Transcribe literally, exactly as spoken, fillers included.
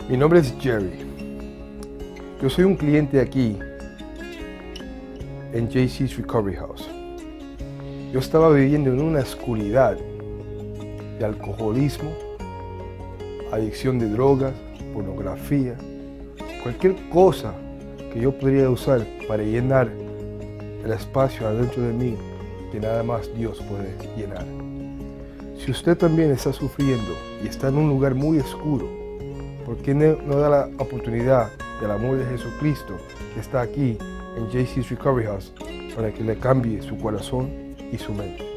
Mi nombre es Jerry. Yo soy un cliente aquí en J C's Recovery House. Yo estaba viviendo en una oscuridad de alcoholismo, adicción de drogas, pornografía, cualquier cosa que yo podría usar para llenar el espacio adentro de mí que nada más Dios puede llenar. Si usted también está sufriendo y está en un lugar muy oscuro, ¿por qué no, no da la oportunidad del amor de Jesucristo que está aquí en J C's Recovery House para que le cambie su corazón y su mente?